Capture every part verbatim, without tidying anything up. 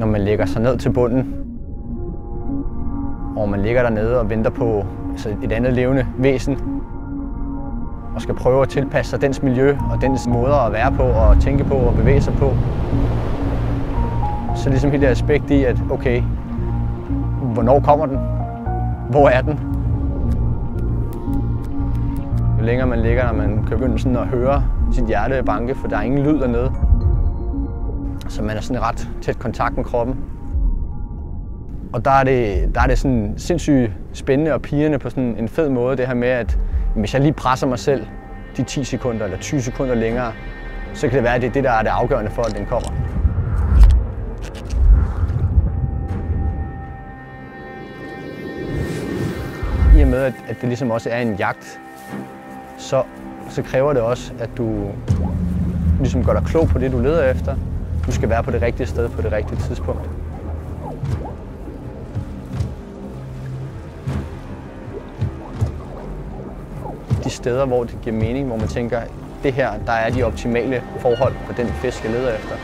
man lægger sig ned til bunden, og man ligger dernede og venter på altså et andet levende væsen, og skal prøve at tilpasse sig dens miljø og dens måder at være på og tænke på og bevæge sig på. Så ligesom hele det aspekt i, at okay, hvornår kommer den? Hvor er den? Jo længere man ligger, når man kan begynde sådan at høre sit hjerte banke, for der er ingen lyd dernede. Så man er sådan i ret tæt kontakt med kroppen. Og der er det, der er det sådan sindssygt spændende og pirrende på sådan en fed måde, det her med, at hvis jeg lige presser mig selv de ti sekunder eller tyve sekunder længere, så kan det være, at det er det, der er det afgørende for, at den kommer. I og med, at det ligesom også er en jagt, så, så kræver det også, at du ligesom gør dig klog på det, du leder efter. Du skal være på det rigtige sted på det rigtige tidspunkt. De steder, hvor det giver mening, hvor man tænker, det her, der er de optimale forhold for den fisk, jeg leder efter.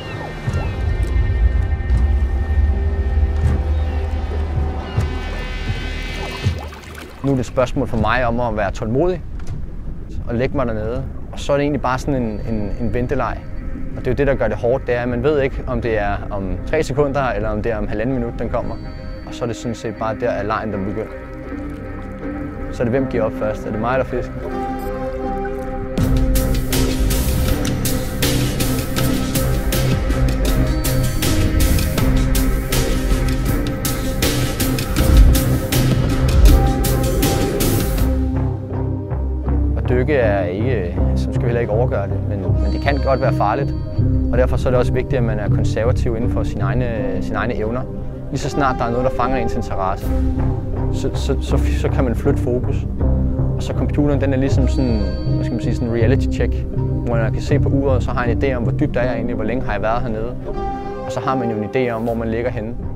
Nu er det et spørgsmål for mig om at være tålmodig og lægge mig dernede. Og så er det egentlig bare sådan en, en, en venteleg. Og det er jo det, der gør det hårdt, det er, at man ved ikke, om det er om tre sekunder, eller om det er om halvanden minut, den kommer. Og så er det sådan set bare der, at legen den begynder. Så er det, hvem giver op først? Er det mig eller fisken? At dykke er ikke, så skal vi heller ikke overgøre det, men, men det kan godt være farligt. Og derfor så er det også vigtigt, at man er konservativ inden for sine egne, sine egne evner. Lige så snart der er noget, der fanger ens interesse, så, så, så, så kan man flytte fokus. Og så computeren, den er ligesom sådan, hvad skal man sige, sådan en reality check, hvor man kan se på uret, og så har en idé om, hvor dybt er jeg egentlig, hvor længe har jeg været hernede. Og så har man jo en idé om, hvor man ligger henne.